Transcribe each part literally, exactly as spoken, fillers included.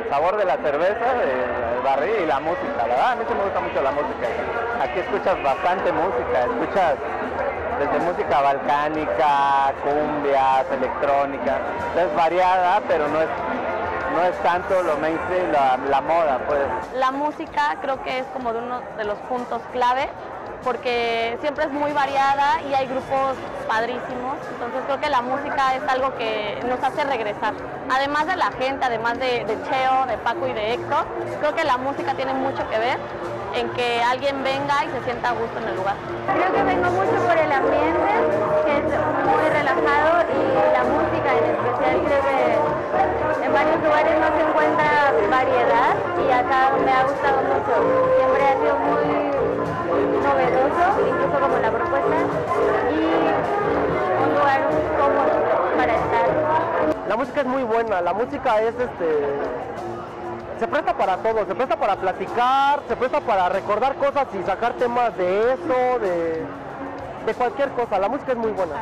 el sabor de la cerveza, el barril y la música. La verdad, a mí sí me gusta mucho la música. Aquí escuchas bastante música, escuchas desde música balcánica, cumbias, electrónica. Es variada, pero no es, no es tanto lo mainstream, la, la moda, pues. La música creo que es como de uno de los puntos clave, porque siempre es muy variada y hay grupos padrísimos, entonces creo que la música es algo que nos hace regresar. Además de la gente, además de, de Cheo, de Paco y de Héctor, creo que la música tiene mucho que ver en que alguien venga y se sienta a gusto en el lugar. Creo que vengo mucho por el ambiente, que es muy relajado, y la música en especial. Creo que en varios lugares no se encuentra variedad y acá me ha gustado mucho. Siempre ha sido muy novedoso, incluso como la propuesta, y un lugar cómodo para estar. La música es muy buena, la música es este... se presta para todo, se presta para platicar, se presta para recordar cosas y sacar temas de eso, de, de cualquier cosa. La música es muy buena.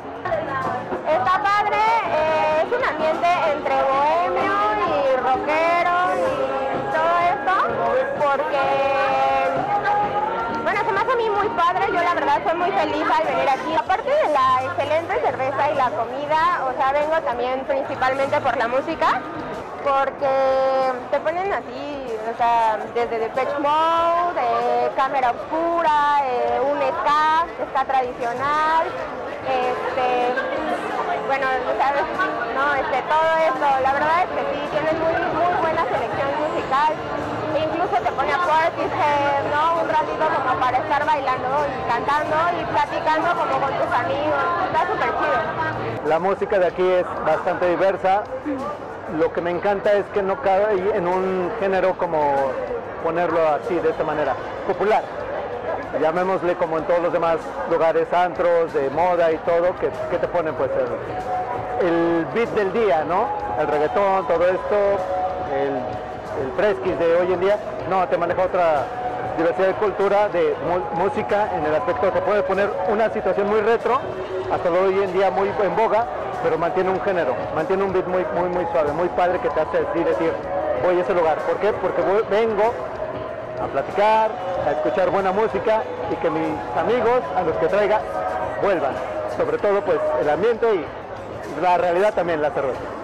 Está padre, eh, es un ambiente entre bohemio y rockero y todo esto, porque, bueno, se me hace a mí muy padre. Yo la verdad soy muy feliz al venir aquí. Aparte de la excelente cerveza y la comida, o sea, vengo también principalmente por la música, porque te ponen así, o sea, desde Depeche Mode, eh, Cámara Oscura, eh, un ska, ska tradicional, este, bueno, ¿sabes? No, este, todo esto, la verdad es que sí, tienen muy, muy buena selección musical, e incluso te pone a Portishead, ¿no? Un ratito como para estar bailando y cantando y platicando como con tus amigos, está súper chido. La música de aquí es bastante diversa. Lo que me encanta es que no cabe en un género, como ponerlo así, de esta manera, popular. Llamémosle como en todos los demás lugares, antros, de moda y todo, que, que te ponen pues el, el beat del día, ¿no? El reggaetón, todo esto, el, el fresquis de hoy en día. No, te maneja otra diversidad de cultura, de mu música, en el aspecto que puede poner una situación muy retro, hasta hoy en día muy en boga, pero mantiene un género, mantiene un beat muy, muy, muy suave, muy padre, que te hace decir, decir, voy a ese lugar. ¿Por qué? Porque voy, vengo a platicar, a escuchar buena música y que mis amigos, a los que traiga, vuelvan. Sobre todo, pues, el ambiente y la realidad también, la cerveza.